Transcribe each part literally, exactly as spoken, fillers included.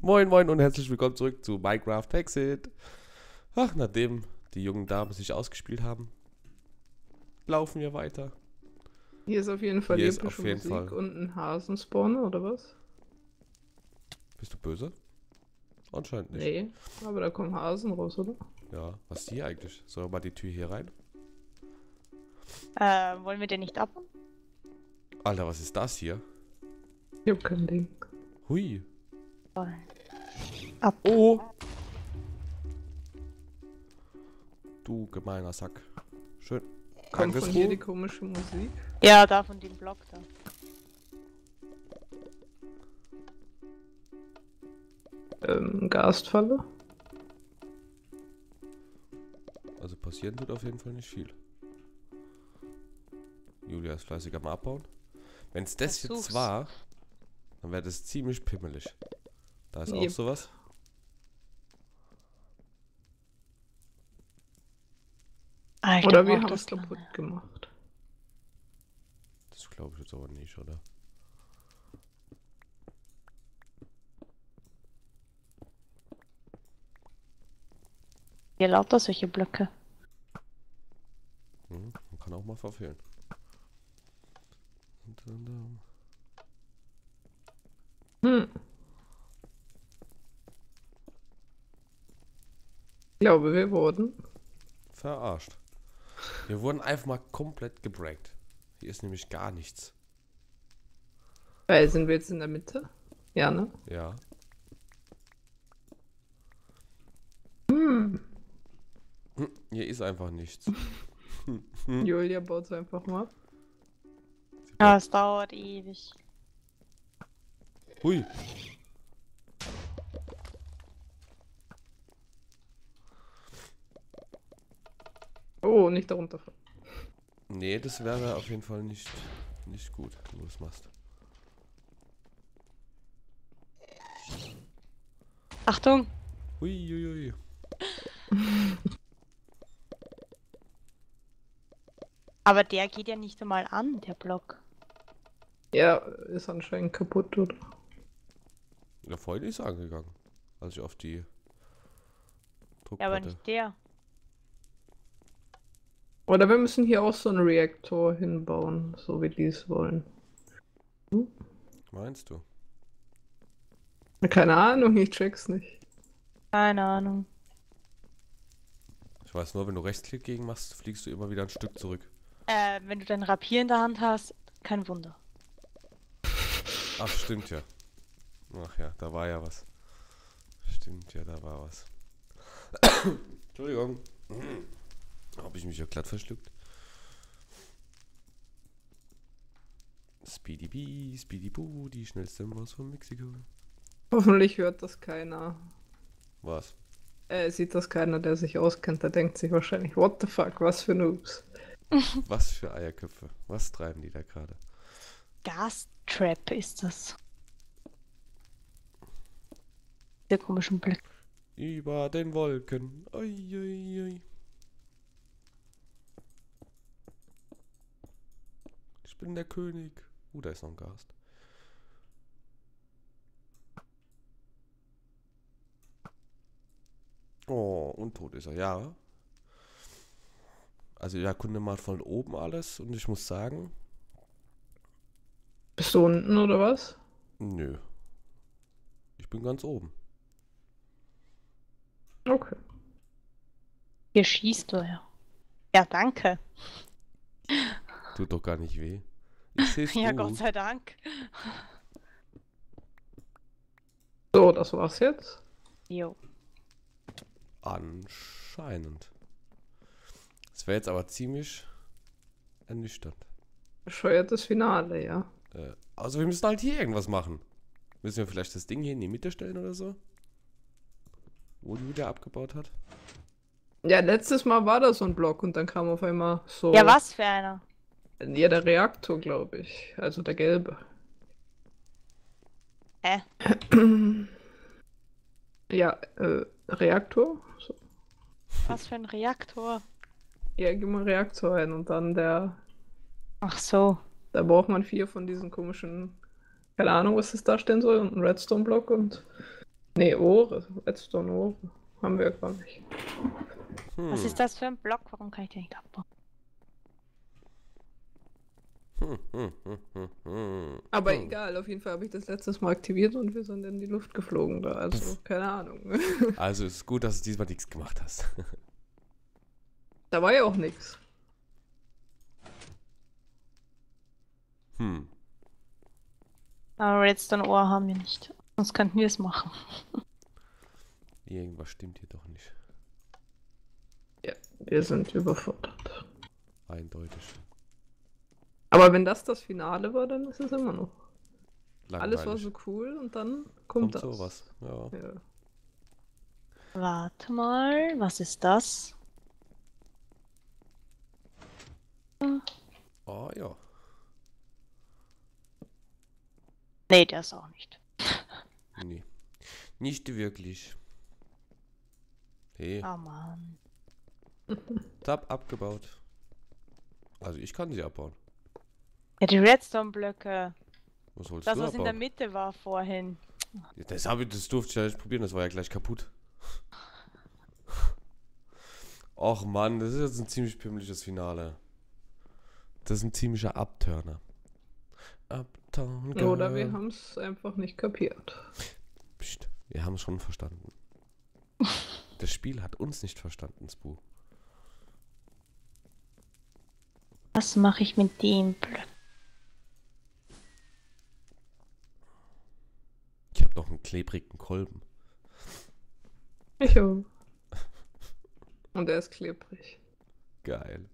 Moin moin und herzlich willkommen zurück zu Minecraft Hexit. Ach, nachdem die jungen Damen sich ausgespielt haben, laufen wir weiter. Hier ist auf jeden Fall Hier ist epische auf jeden Musik Fall. und ein Hasenspawner, oder was? Bist du böse? Anscheinend nicht. Nee, aber da kommen Hasen raus, oder? Ja, was ist hier eigentlich? Sollen wir mal die Tür hier rein? Äh, wollen wir den nicht abbauen? Alter, was ist das hier? Ich hab kein Ding. Hui. Ab. Oh! Du gemeiner Sack. Schön. Kommt von hier die Tagesruhe. komische Musik? Ja, da von dem Block da. Ähm, Gastfalle? Also passieren tut auf jeden Fall nicht viel. Julia ist fleißig am Abbauen. Wenn es das Versuch's. jetzt war, dann wäre das ziemlich pimmelig. Da ist auch Yep. sowas. Alter, Oder wir braucht haben das es kaputt lange. gemacht. Das glaube ich jetzt aber nicht, oder? Hier lauter solche Blöcke. Hm, man kann auch mal verfehlen. Und dann, ähm, Hm. Ich glaube, wir wurden. verarscht. Wir wurden einfach mal komplett gebrankt. Hier ist nämlich gar nichts. Weil sind wir jetzt in der Mitte? Ja, ne? Ja. Hm. Hm, hier ist einfach nichts. Julia baut es einfach mal. Ah, es dauert ewig. Hui. Oh, nicht darunter fallen. Nee, das wäre auf jeden Fall nicht, nicht gut, wenn du das machst. Achtung! Hui, hui, hui. Aber der geht ja nicht einmal an, der Block. Ja, ist anscheinend kaputt, oder? Ja, vorhin ist er angegangen. Als ich auf die Ja, Druckplatte. aber nicht der. Oder wir müssen hier auch so einen Reaktor hinbauen, so wie die es wollen. Meinst du? Keine Ahnung, ich check's nicht. Keine Ahnung. Ich weiß nur, wenn du Rechtsklick gegen machst, fliegst du immer wieder ein Stück zurück. Äh, wenn du dein Rapier in der Hand hast, kein Wunder. Ach, stimmt ja. Ach ja, da war ja was. Stimmt ja, da war was. Entschuldigung. Habe ich mich ja glatt verschluckt. Speedy Bee, Speedy Boo, die schnellste Maus von Mexiko. Hoffentlich hört das keiner. Was? Äh, sieht das keiner, der sich auskennt. Der denkt sich wahrscheinlich, what the fuck, was für Noobs. Was für Eierköpfe? Was treiben die da gerade? Gastrap ist das. Der komischen Blöcke. Über den Wolken. Ui, ui, ui. Ich bin der König. Uh, da ist noch ein Gast. Oh, und tot ist er, ja. Also ich erkunde mal von oben alles und ich muss sagen, Bist du unten oder was? nö. Ich bin ganz oben. Okay. Hier schießt du ja. Ja, danke. Tut doch gar nicht weh. Ich seh's Ja, gut. Gott sei Dank. So, das war's jetzt. Jo. Anscheinend. Es wäre jetzt aber ziemlich ernüchternd. Bescheuertes Finale, ja. Äh, also wir müssen halt hier irgendwas machen. Müssen wir vielleicht das Ding hier in die Mitte stellen oder so? Wo die wieder abgebaut hat? Ja, letztes Mal war da so ein Block und dann kam auf einmal so. Ja, was für einer? Ja, der Reaktor, glaube ich. Also der gelbe. Hä? Ja, äh, Reaktor? So. Was für ein Reaktor? Ja, gib mal Reaktor ein und dann der. Ach so. Da braucht man vier von diesen komischen. Keine Ahnung, was das darstellen soll. Und einen Redstone-Block und Nee, Ohre. Redstone Ohre. Haben wir gar nicht. Hm. Was ist das für ein Block? Warum kann ich den nicht abbauen? Hm, hm, hm, hm, hm. Aber hm. egal, auf jeden Fall habe ich das letztes Mal aktiviert und wir sind in die Luft geflogen da. Also, keine Ahnung. Also ist gut, dass du diesmal nichts gemacht hast. Da war ja auch nichts. Hm. Aber Redstone-Ohr haben wir nicht. Sonst könnten wir es machen. Irgendwas stimmt hier doch nicht. Ja, wir sind überfordert. Eindeutig. Aber wenn das das Finale war, dann ist es immer noch. Langweilig. Alles war so cool und dann kommt, Kommt das. sowas. Ja. Ja. Warte mal, was ist das? Oh ja. Nee, der ist auch nicht. Nee. Nicht wirklich. Hey. Oh Mann. Tab abgebaut. Also ich kann sie abbauen. Ja, die Redstone-Blöcke. Was sollst Das, du was in der abbauen? Mitte war vorhin. Ja, das, hab ich, das durfte ich ja nicht probieren, das war ja gleich kaputt. Och Mann, das ist jetzt ein ziemlich pimmliches Finale. Das ist ein ziemlicher Abturner. Uptown Girl. Oder wir haben es einfach nicht kapiert. Psst, wir haben es schon verstanden. Das Spiel hat uns nicht verstanden, Spu. Was mache ich mit dem Blöck? Ich habe noch einen klebrigen Kolben. Ich auch. Und er ist klebrig. Geil.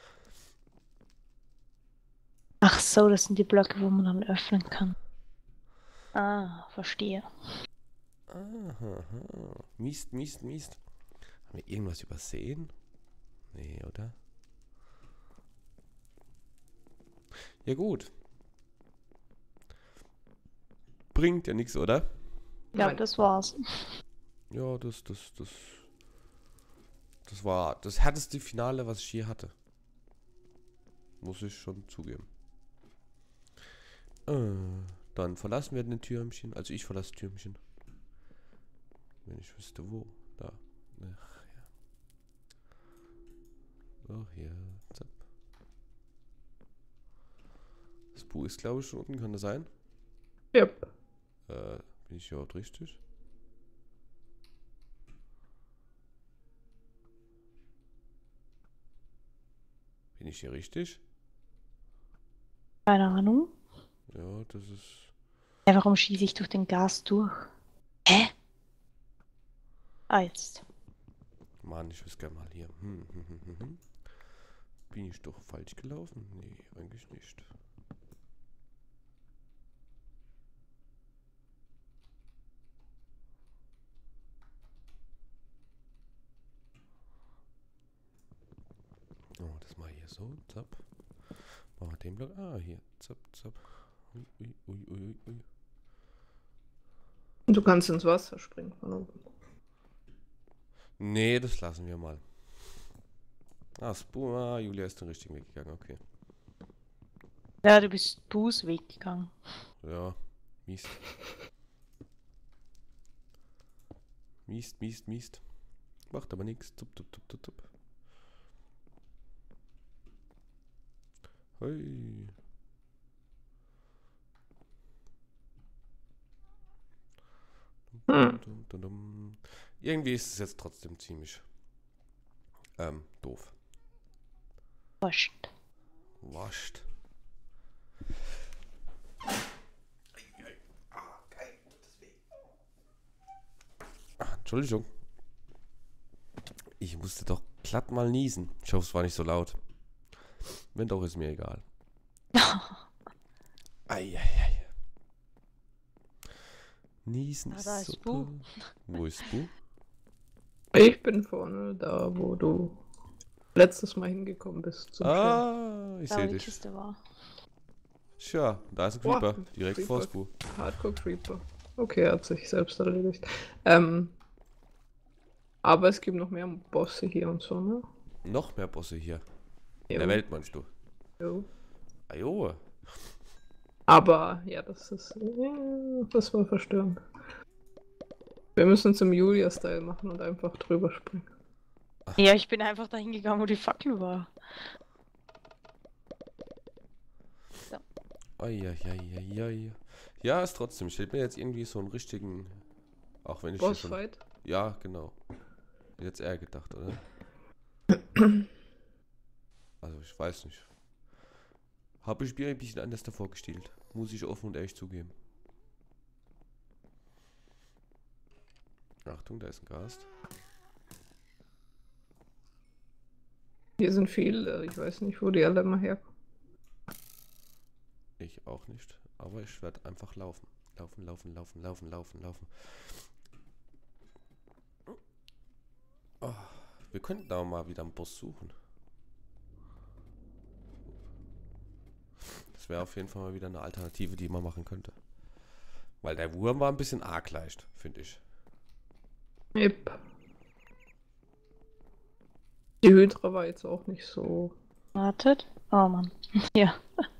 Ach so, das sind die Blöcke, wo man dann öffnen kann. Ah, verstehe. Aha. Mist, Mist, Mist. Haben wir irgendwas übersehen? Nee, oder? Ja gut. Bringt ja nichts, oder? Ich glaube, Nein. das war's. Ja, das, das, das. Das war das härteste Finale, was ich je hatte. Muss ich schon zugeben. Äh, dann verlassen wir den Türmchen. Also ich verlasse das Türmchen. Wenn ich wüsste wo. Da. Ach ja. So, hier. Zapp. Das Buch ist, glaube ich, schon unten. Kann das sein? Yep. Äh, bin ich überhaupt richtig? Bin ich hier richtig? Keine Ahnung. Ja, das ist... Ja, warum schieße ich durch den Gas durch? Hä? Ah, jetzt. Mann, ich wüsste gerne mal hier. Hm, hm, hm, hm, hm. Bin ich doch falsch gelaufen? Nee, eigentlich nicht. Oh, das mal hier so. Zapp. Machen wir den Block. Ah, hier. Zapp, zapp. Ui, ui, ui, ui, ui. Du kannst ins Wasser springen von oben. Nee, das lassen wir mal. Ah, Spu, ah, Julia ist den richtigen Weg gegangen, okay. Ja, du bist Bußweg gegangen. Ja, Mist. Mist, Mist, Mist. Macht aber nichts. Tup, tup, tup, tup, tup. Hey. Hm. Dum, dum, dum. Irgendwie ist es jetzt trotzdem ziemlich ähm, doof. Wurscht. Wascht. Ah, Entschuldigung. Ich musste doch glatt mal niesen. Ich hoffe, es war nicht so laut. Wenn doch, ist mir egal. Eieiei. Niesen Ah, ist da ist super. Bu. Wo ist Bu? Ich bin vorne, da wo du letztes Mal hingekommen bist. Zum Ah, ich Da, sehe wo die dich. Kiste war. Tja, da ist ein Boah, Creeper. ein Direkt Creeper. vor Spu. Schwimmen. Hardcore Creeper. Okay, er hat sich selbst erledigt. Ähm, aber es gibt noch mehr Bosse hier und so, ne? Noch mehr Bosse hier. In Jo. der Welt meinst du? Jo. Ajo. Aber ja, das ist. Ja, das war verstörend. Wir müssen zum Julia-Style machen und einfach drüber springen. Ja, ich bin einfach dahin gegangen, wo die Fackel war. Eieieiei. Ja, ist trotzdem. Ich hätte mir jetzt irgendwie so einen richtigen. Auch wenn ich hier schon. Bossfight? Ja, genau. Jetzt eher gedacht, oder? Also, ich weiß nicht. Habe ich mir ein bisschen anders davor gestellt. Muss ich offen und ehrlich zugeben. Achtung, da ist ein Gast. Hier sind viele, ich weiß nicht, wo die alle immer herkommen. Ich auch nicht. Aber ich werde einfach laufen. Laufen, laufen, laufen, laufen, laufen, laufen. Oh, wir könnten aber mal wieder einen Boss suchen. Das wäre auf jeden Fall mal wieder eine Alternative, die man machen könnte. Weil der Wurm war ein bisschen arg leicht, finde ich. Yep. Die Hydra war jetzt auch nicht so. Wartet. Oh Mann. Ja.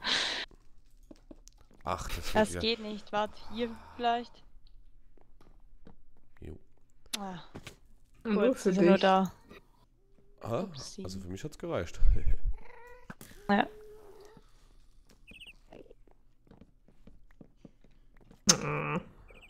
Ach, das wird Das wieder... geht nicht. Warte, hier vielleicht. Jo. Ah, Nur kurz, für ist er nur dich. da. Aha, Upsi. also für mich hat's gereicht. Ja. Mm.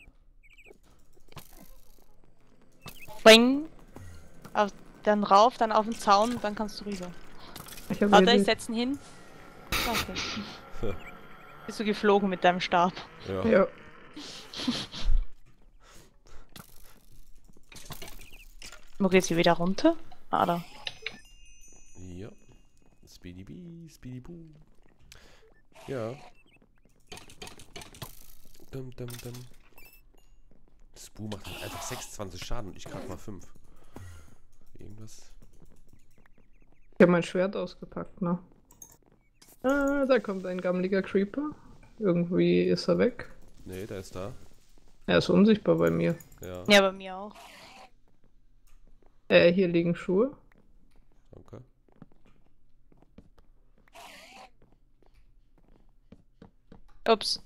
Spring. Auf, dann rauf, dann auf den Zaun und dann kannst du rüber. Ich habe Warte, ich hier setze ihn hin. Danke. Bist du geflogen mit deinem Stab? Ja. die- Ja. Wo geht's hier wieder runter? Ah, da. Ja. Speedy Bee, Speedy Boo. Ja. Dum, dum, dum. Das Boo macht halt einfach sechsundzwanzig Schaden und ich gerade mal fünf. Irgendwas. Ich habe mein Schwert ausgepackt, ne? Ah, da kommt ein gammeliger Creeper. Irgendwie ist er weg. Nee, der ist da. Er ist unsichtbar bei mir. Ja, Ja, bei mir auch. Äh, hier liegen Schuhe. danke. Ups.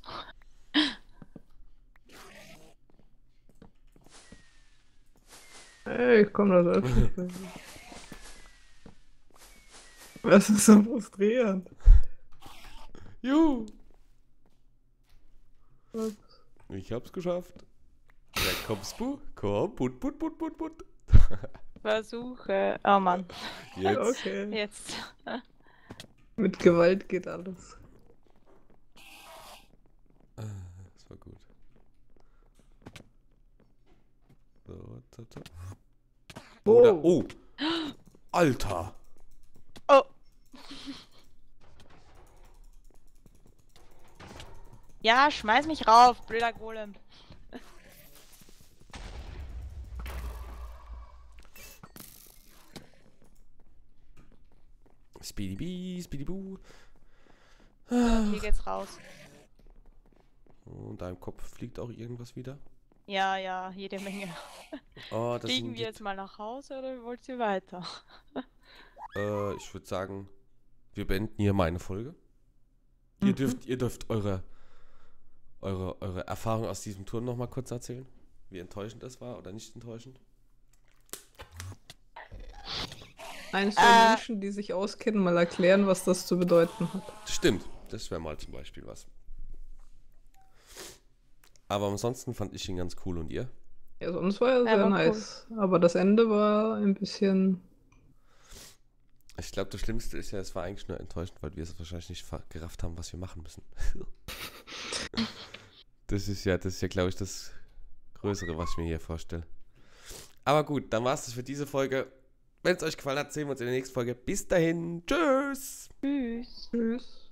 Ey, ich komm da selbst nicht mehr hin. Was ist so frustrierend? Juhu! Was? Ich hab's geschafft. Ja, kommst du? Komm, put, put, put, put, put. Versuche. Oh Mann. Jetzt. Okay. Jetzt. Mit Gewalt geht alles. Das war gut. So, so, so. Oh, da, oh! Alter! Oh. Ja, schmeiß mich rauf, blöder Golem. Speedy Bee, Speedy Boo. Hier geht's raus. Und deinem Kopf fliegt auch irgendwas wieder. Ja, ja, jede Menge. Oh, das Fliegen sind wir die, jetzt mal nach Hause oder wollt ihr weiter? äh, ich würde sagen, wir beenden hier meine Folge. Ihr Mhm. dürft, ihr dürft eure, eure, eure Erfahrung aus diesem Turm noch mal kurz erzählen. Wie enttäuschend das war oder nicht enttäuschend. Eines der Äh. Menschen, die sich auskennen, mal erklären, was das zu bedeuten hat. Stimmt, das wäre mal zum Beispiel was. Aber ansonsten fand ich ihn ganz cool und ihr? Ja, sonst war er Ja, sehr war nice. Aber das Ende war ein bisschen. Ich glaube, das Schlimmste ist ja, es war eigentlich nur enttäuschend, weil wir es wahrscheinlich nicht ver- gerafft haben, was wir machen müssen. Das ist ja, das ist ja, glaube ich, das Größere, was ich mir hier vorstelle. Aber gut, dann war es das für diese Folge. Wenn es euch gefallen hat, sehen wir uns in der nächsten Folge. Bis dahin. Tschüss. Tschüss. Tschüss.